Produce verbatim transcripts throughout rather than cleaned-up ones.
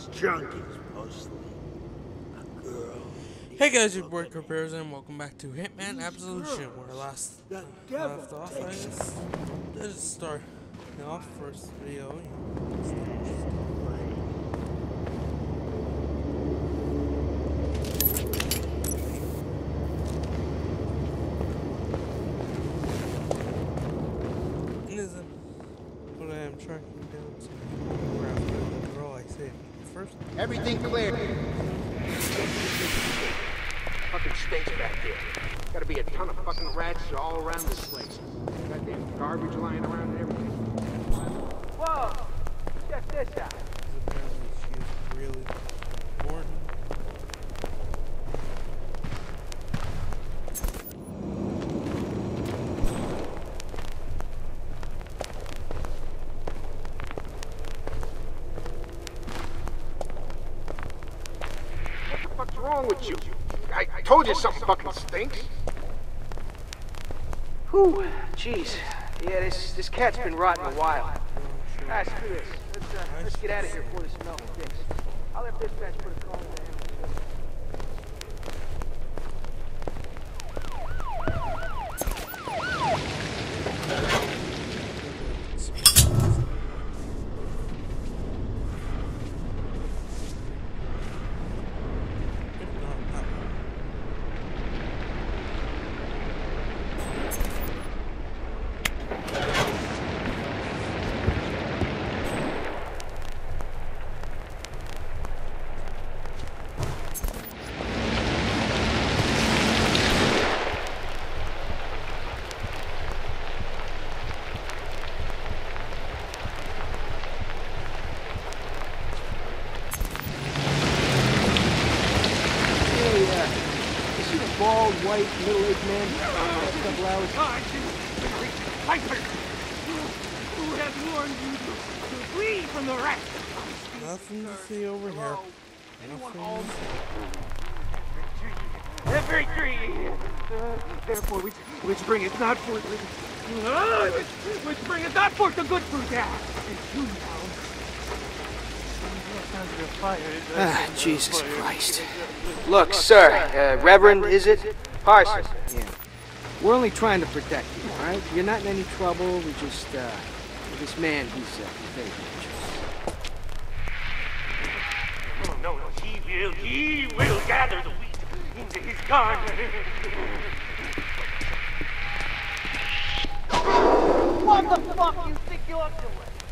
these junkies mostly. A girl. Hey guys, your boy Compares and welcome back to Hitman Absolution, where last uh, left off I just did start off first video. And this is what I am tracking down to where I'm going to girl I saved first. Everything clear. Fucking stinks back there. Gotta be a ton of fucking rats all around this place. Goddamn garbage lying around and everything. Whoa! Check this out. Apparently she's really important. What the fuck's wrong with you? I, I told you something fucking stinks. Whew, jeez. Yeah, this this cat's been rotting a while. Ah, screw this. Let's, uh, let's get out of here before this smell stinks. I'll have dispatch put a call in the ambulance. Bald, white, middle-aged man. Last couple hours. Piper, who has warned you to, to flee from the rest? Nothing to see over here. Nothing. Every tree. Uh, therefore, which which bringeth not forth, uh, which, which bringeth not forth the good fruit. Yeah. Ah, Jesus Christ. Look, sir, uh, Reverend, is it? Parson. Yeah. We're only trying to protect you, all right? You're not in any trouble. We just, uh, this man, he's, uh, he's very dangerous. Oh, no, no, he will, he will gather the wheat into his garden. What the fuck you think you're doing?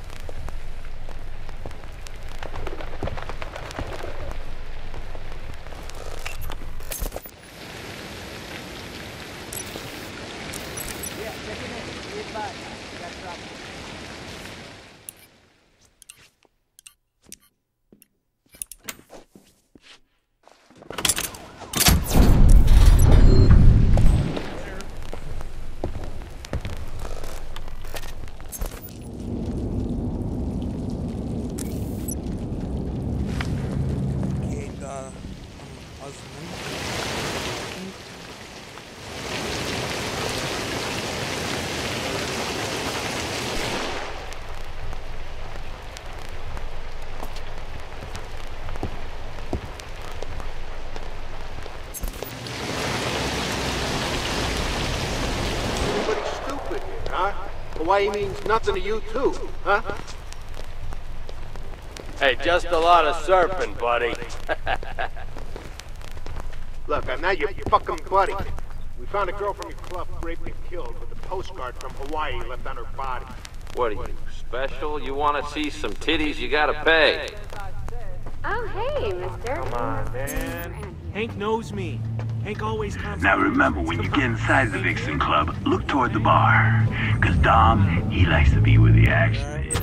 Hawaii means nothing to you too, huh? Hey, just a lot of surfing, buddy. Look, I'm not your fucking buddy. We found a girl from your club raped and killed with a postcard from Hawaii left on her body. What are you, special? You want to see some titties, you gotta pay. Oh, hey, mister. Come on, man. Hank knows me. Hank always comes. Now remember, when you get inside the Vixen Club, look toward the bar. Cause Dom, he likes to be where the action is.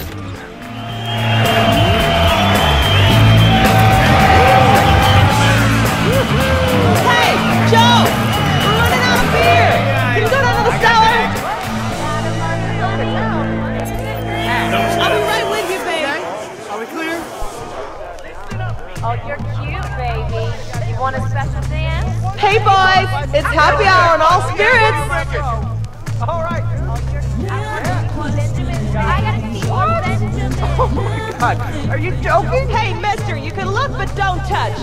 Hey, Joe! We're running out of beer! Can you go down to the cellar? I'll be right with you, baby. Are we clear? Oh, you're cute, baby. You want a special dance? Hey, boys! It's happy hour on all spirits! All right. I gotta see all Benjamin. Oh my God, are you joking? Hey, mister, you can look but don't touch.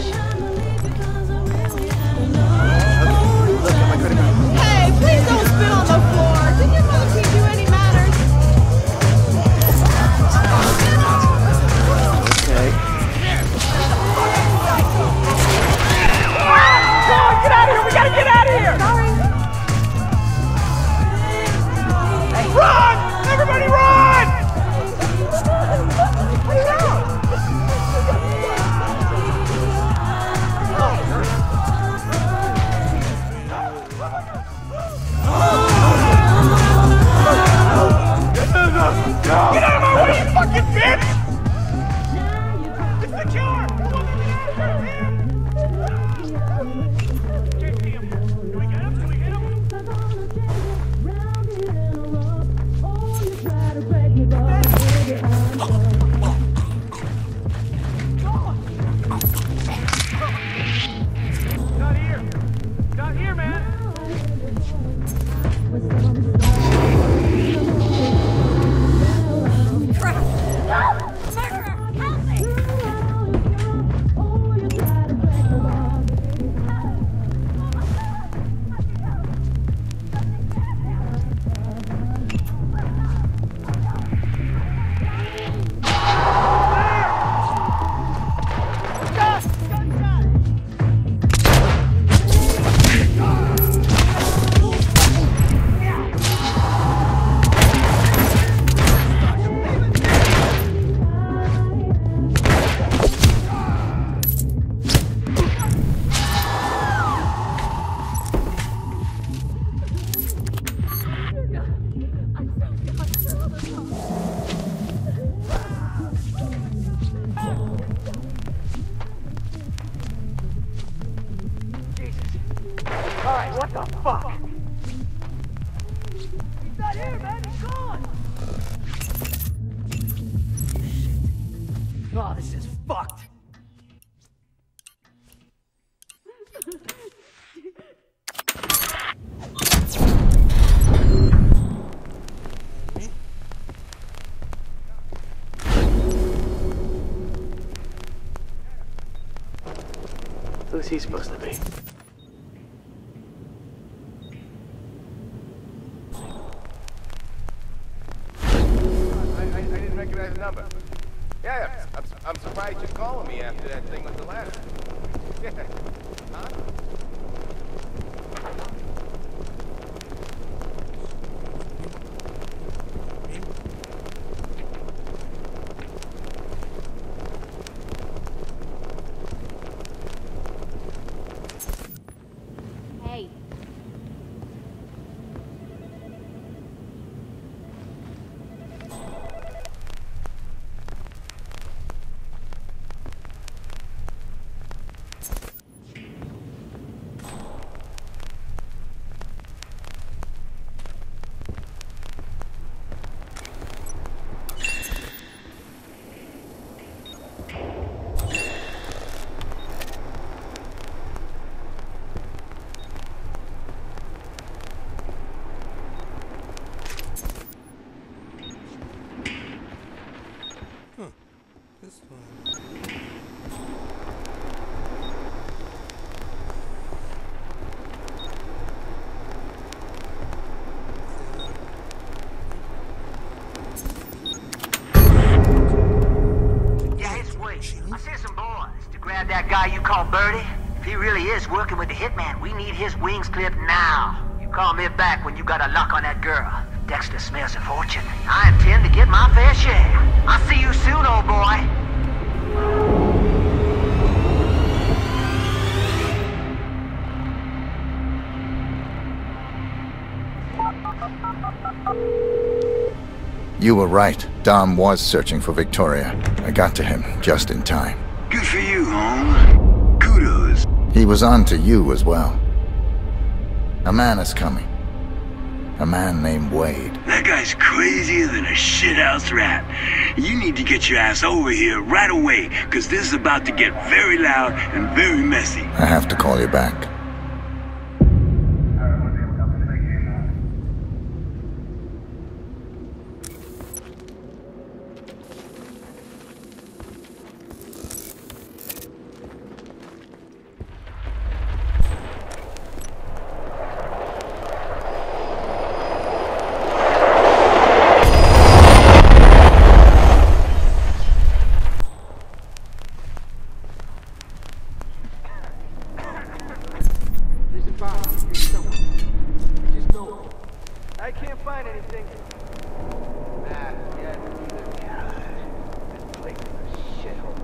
Hey, please don't spit on the floor. Did your mother teach you any manners? Okay. Come on, get out of here! We gotta get out of here! Sorry. Run! Everybody run! Get out of my way, you fucking bitch! It's the killer! Come on, get out of here! Do we get him? Do we get him? Not here! Not here, man! What the fuck? He's not here, man. He's gone. Shit. Oh, this is fucked. Who's he supposed to be? Recognize the number. Yeah, I'm, I'm surprised you're calling me after that thing with the ladder. Yeah. Huh? Hey. This one. Yeah, it's Wade. I sent some boys to grab that guy you call Birdie. If he really is working with the hitman, we need his wings clipped now. You call me back when you got a lock on that girl. Dexter smells a fortune. I intend to get my fair share. I'll see you soon, old boy. You were right. Dom was searching for Victoria. I got to him just in time. Good for you, Holmes. Kudos. He was on to you as well. A man is coming. A man named Wade. That guy's crazier than a shithouse rat. You need to get your ass over here right away, because this is about to get very loud and very messy. I have to call you back. body here somewhere. I just know it. I can't find anything. Nah, yeah, neither. This place is a shithole.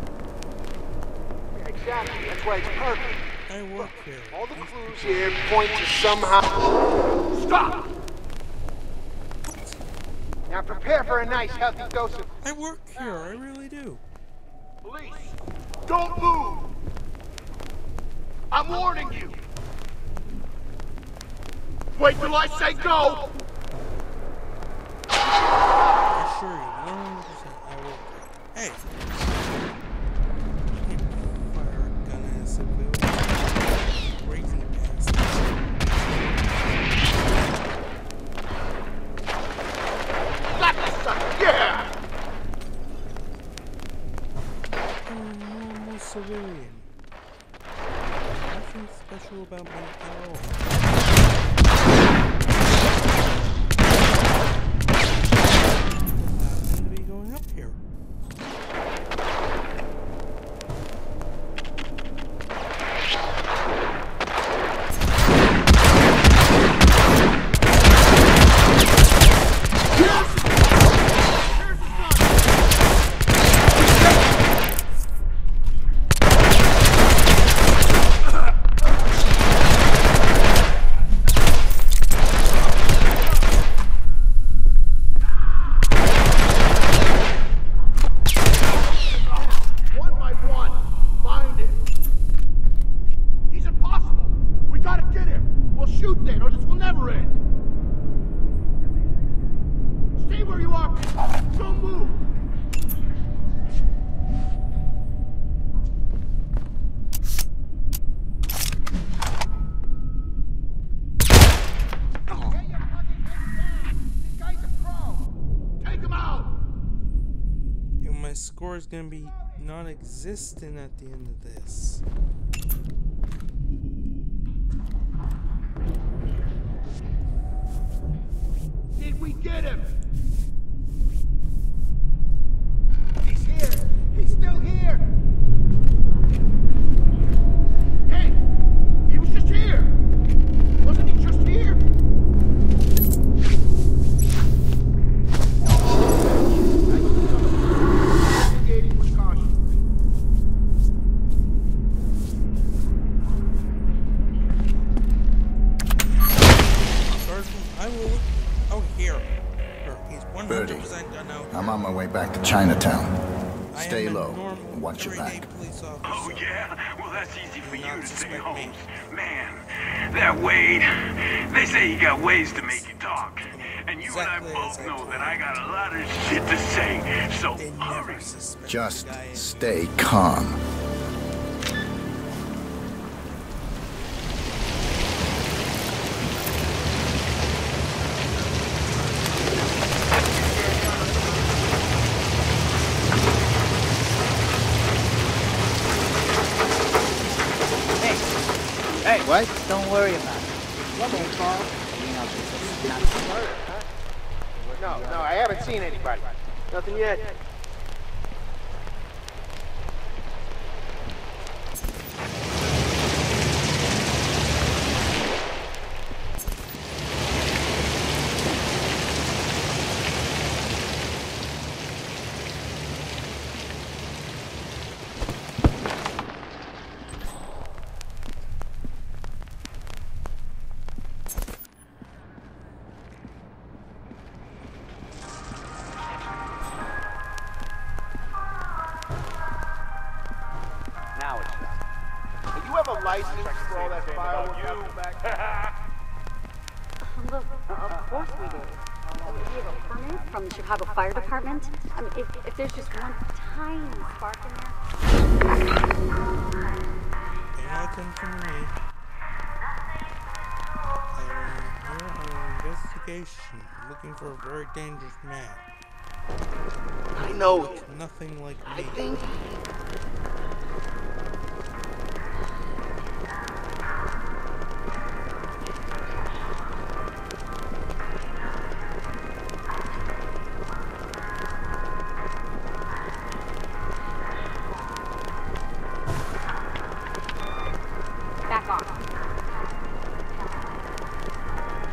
Yeah, exactly. That's why it's perfect. I work here. All the clues here point to somehow. Stop! Now prepare for a nice, healthy dose of. I work here. I really do. Police, don't move! I'm warning you! Wait till I say go! I assure you, one hundred percent I work here. Hey! You can't fire a gun at a civilian. Crazy ass. Slap this sucker, yeah! I'm a normal civilian. Nothing special about me at all. I happen to be going up here. My score is gonna be non-existent at the end of this. Did we get him? He's here. He's still here. Hey, he was just here. Wasn't he just here? Birdie, I'm on my way back to Chinatown. Stay low and watch your back. Oh yeah? Well, that's easy for you to say, Holmes. Man, that Wade, they say he got ways to make you talk. And you and I both know that I got a lot of shit to say, so hurry. Just stay calm. Hey, what? Don't worry about it. Okay, Carl. You know, it's not a murder, huh? No, no, I haven't seen anybody. Nothing yet. Now it's done. Do you have a license for all that firework you back? Look, of course we do. We have a permit from the Chicago Fire Department. I mean, if, if there's just one tiny spark in there. Pay no attention to me. I am here on an investigation looking for a very dangerous man. I know. Nothing like me. I think. Back off.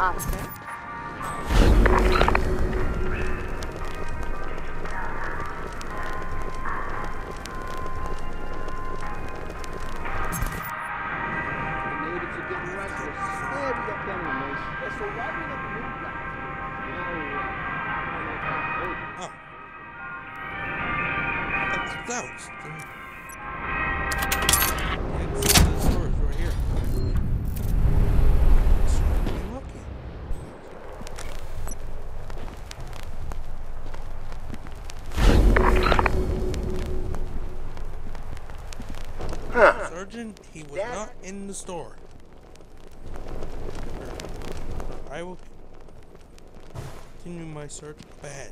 Oscar. Clouds. The store is right here. Lucky. Huh. Sergeant, he was Dad? not in the store. I will continue my search up ahead.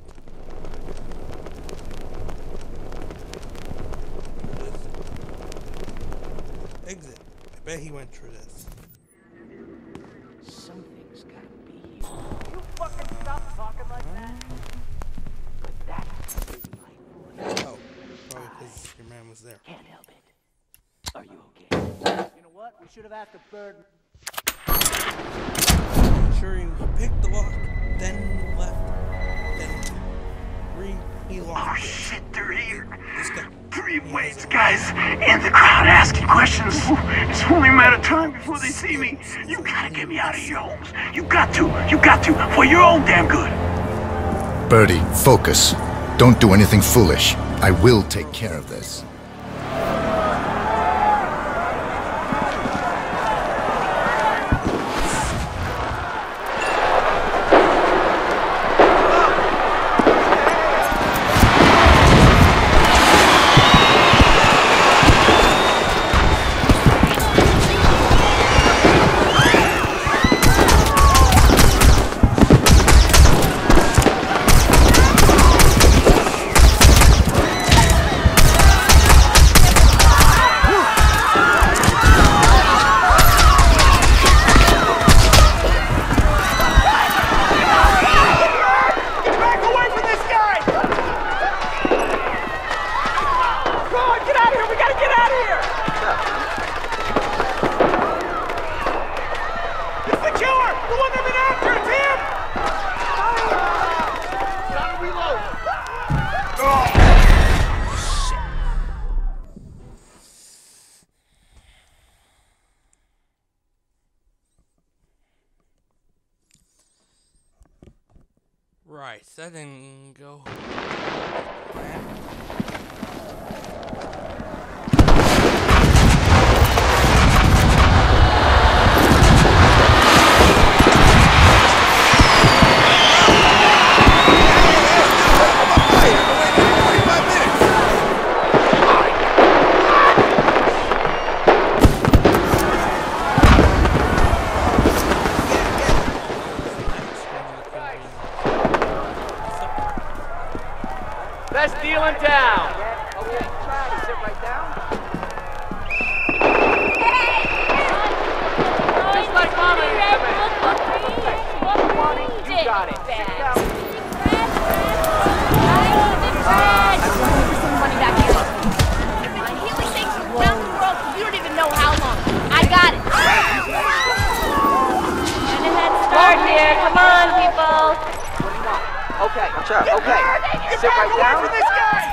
Exit. I bet he went through this. Something's gotta be here. You fucking stop talking like that. But that is my voice. Oh, probably because your man was there. Can't help it. Are you okay? You know what? We should have asked a bird. Sure, he picked the lock, then left, then re he locked Oh it. shit, they're here. This guy. Three waits, guys, in the crowd asking questions. It's only a matter of time before they see me. You gotta get me out of your homes. You got to, you got to, for your own damn good. Birdie, focus. Don't do anything foolish. I will take care of this. Right, that didn't go. Best deal in town. Okay, try to sit right down. Just like Mama used to make. You got it. Sit down. I'm looking for some money back here. I've been healing things from around the world for you don't even know how long. I got it. And a head start here. Come on, people. What do you want? Okay, okay. Sit right down. This guy.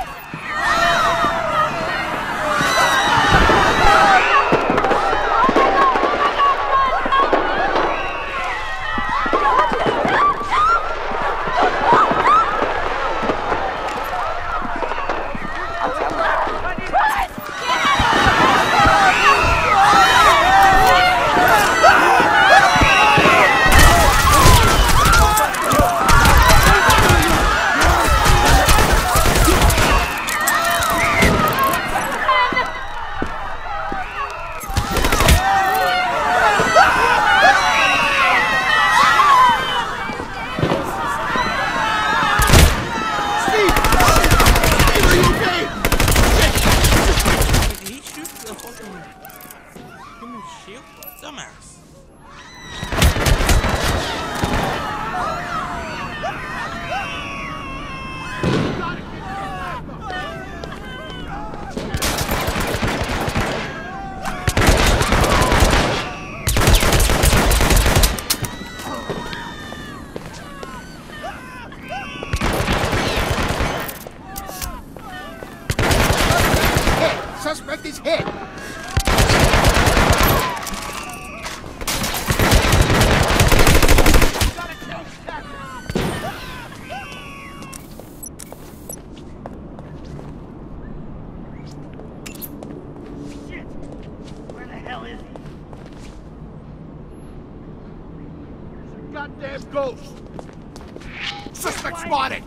suspect is hit. Goddamn ghost! Suspect spotted!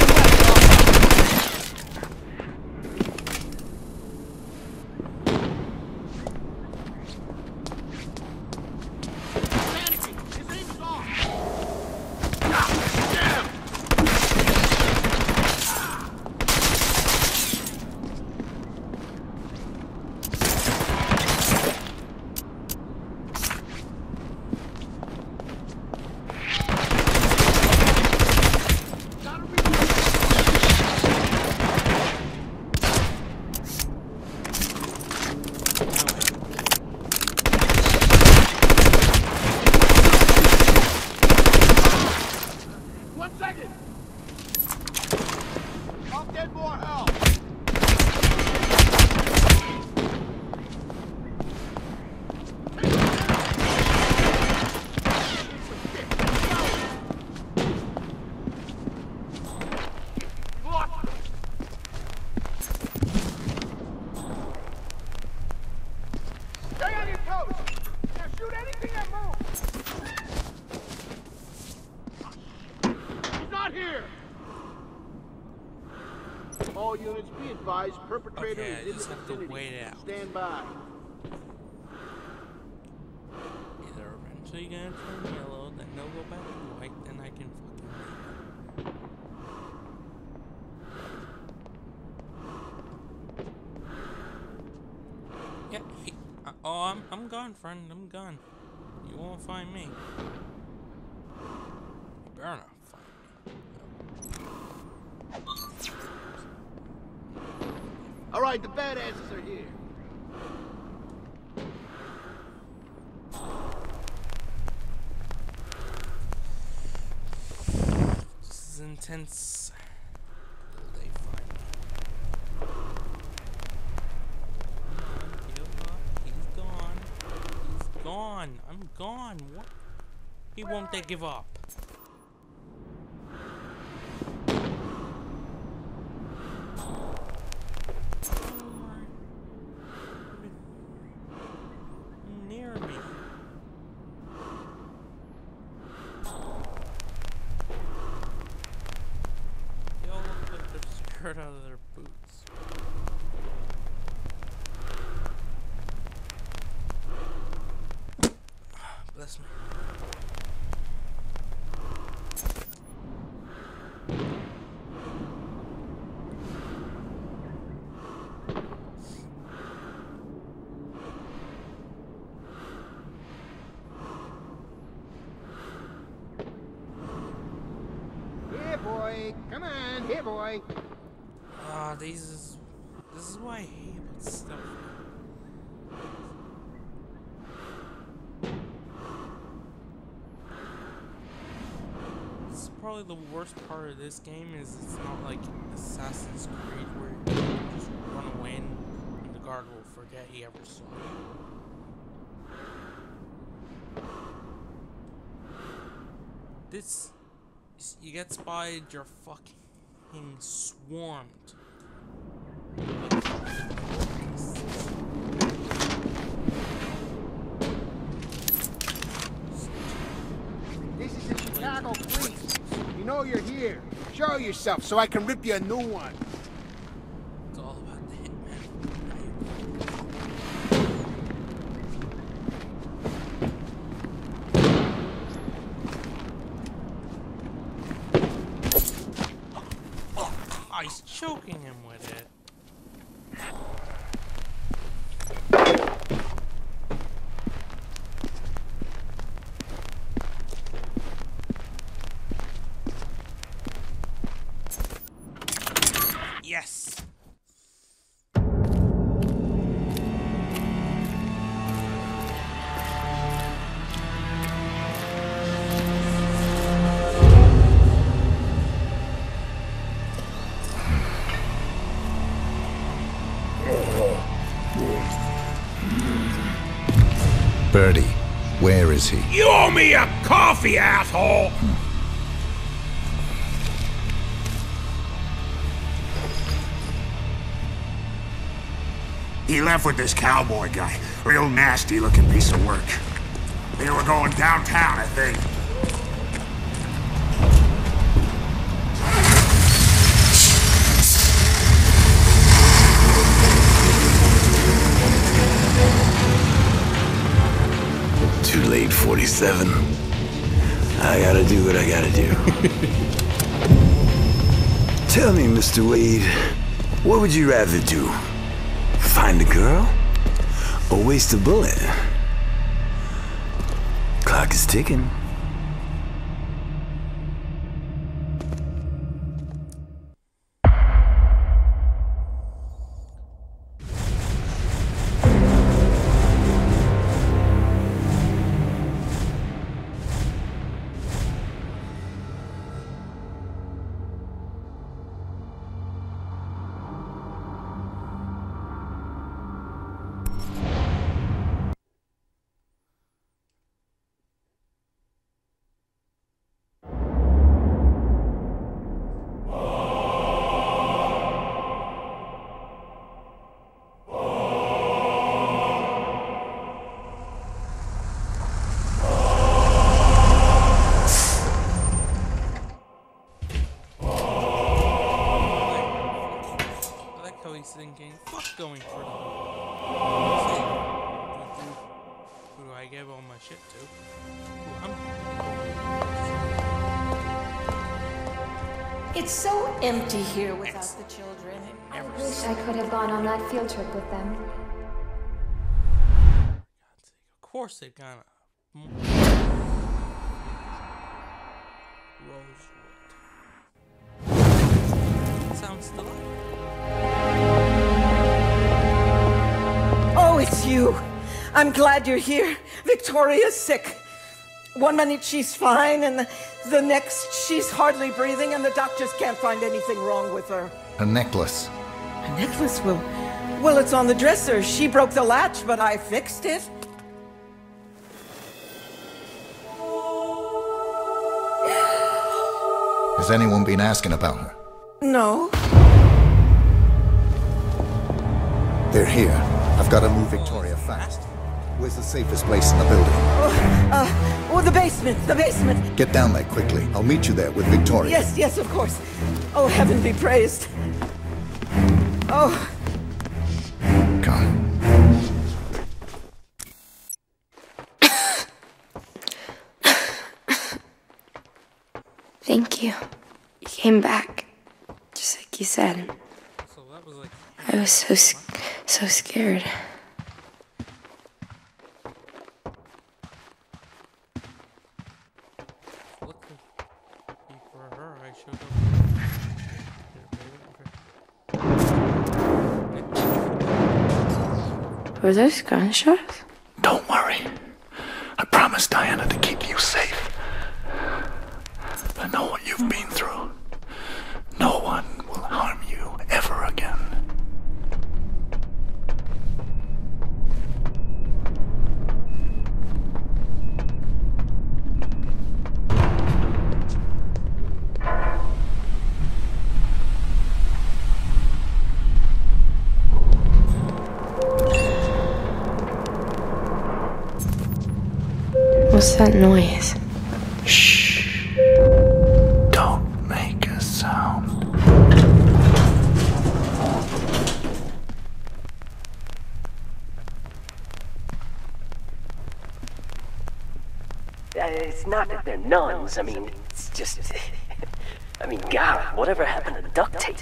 All units be advised, perpetrator okay, is in the vicinity. Wait it out. Stand by. Either eventually gonna turn yellow, then they'll go back to white, then I can fucking leave. Yeah, he, uh, oh, I'm, I'm gone, friend, I'm gone. You won't find me. You better not find me. All right, the badasses are here. This is intense. Will they find me? Come on, give up. He's gone. He's gone. I'm gone. What? He won't they give up? Near me. They all look like they're scared out of their boots. Bless me. Boy, come on, here, boy. Ah, uh, these is this is why I hate about stuff. This is probably the worst part of this game is it's not like Assassin's Creed where you just run away and the guard will forget he ever saw you. This. You get spotted, you're fucking swarmed. This is the Chicago police. You know you're here. Show yourself so I can rip you a new one. It's all about the hitman. Oh, he's choking him with it. Yes. Birdie, where is he? You owe me a coffee, asshole! He left with this cowboy guy. Real nasty looking piece of work. They were going downtown, I think. Too late, forty-seven. I gotta do what I gotta do. Tell me, Mister Wade, what would you rather do? Find a girl? Or waste a bullet? Clock is ticking. Thinking, fuck going for them. Who do I give all my shit to? Ooh, I'm... It's so empty here without the children. I wish I could have gone on that field trip with them. Of course they've gone. Rosewood. Sounds delightful. Oh, it's you. I'm glad you're here. Victoria's sick. One minute she's fine, and the, the next she's hardly breathing, and the doctors can't find anything wrong with her. A necklace. A necklace? Well, well, it's on the dresser. She broke the latch, but I fixed it. Has anyone been asking about her? No. They're here. I've got to move Victoria fast. Where's the safest place in the building? Oh, uh, oh, the basement, the basement. Get down there quickly. I'll meet you there with Victoria. Yes, yes, of course. Oh, heaven be praised. Oh. Come. Thank you. You came back, just like you said. So that was like... I was so so scared. For her, I showed up. Were those gunshots? Don't worry. I promised Diana to keep you safe. I know what you've been through. No one will harm you ever again. What's that noise? Shh. Don't make a sound. Uh, it's not that they're nuns. I mean, it's just... I mean, God, whatever happened to duct tape?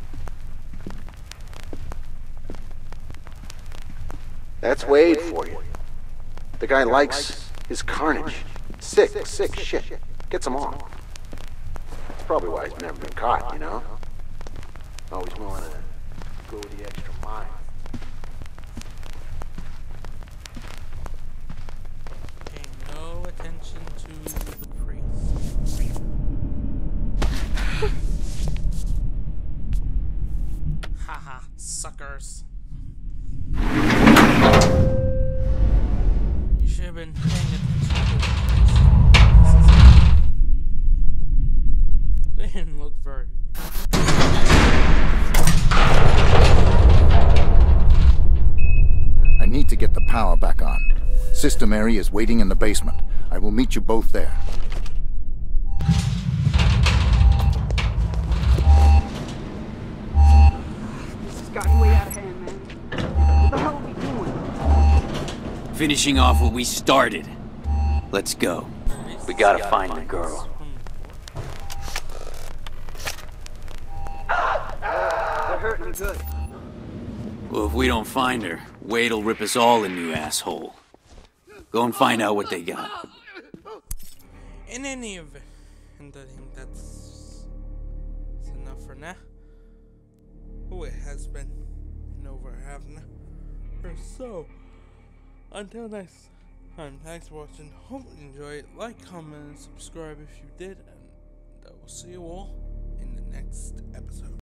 That's Wade for you. The guy likes his carnage. Sick, sick shit. Gets him off. That's probably why he's never been caught, you know? Always willing to go the extra mile. Pay no attention to the priest. Haha, suckers. get the power back on. Sister Mary is waiting in the basement. I will meet you both there. This has gotten way out of hand, man. What the hell are we doing? Finishing off what we started. Let's go. We gotta find the girl. They're hurting me good. Well, if we don't find her, Wade'll rip us all a new asshole. Go and find out what they got. In any event, and I think that's, that's enough for now. Oh, it has been an over half an hour or so. Until next time, thanks for watching. Hope you enjoyed. Like, comment, and subscribe if you did, and I will see you all in the next episode.